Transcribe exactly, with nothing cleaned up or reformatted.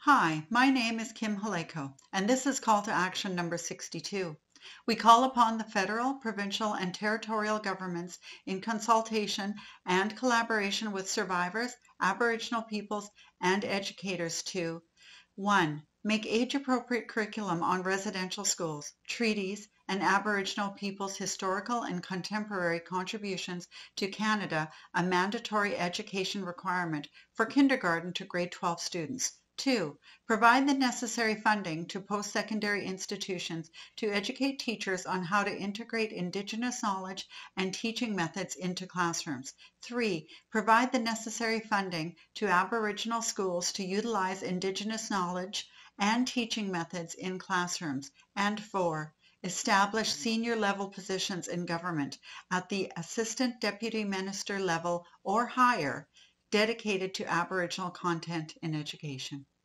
Hi, my name is Kim Haleko, and this is Call to Action number sixty-two. We call upon the federal, provincial, and territorial governments in consultation and collaboration with survivors, Aboriginal peoples, and educators to one. Make age-appropriate curriculum on residential schools, treaties, and Aboriginal peoples' historical and contemporary contributions to Canada a mandatory education requirement for kindergarten to grade twelve students. two. Provide the necessary funding to post-secondary institutions to educate teachers on how to integrate Indigenous knowledge and teaching methods into classrooms. three. Provide the necessary funding to Aboriginal schools to utilize Indigenous knowledge and teaching methods in classrooms. And four. Establish senior level positions in government at the Assistant Deputy Minister level or higher dedicated to Aboriginal content in education.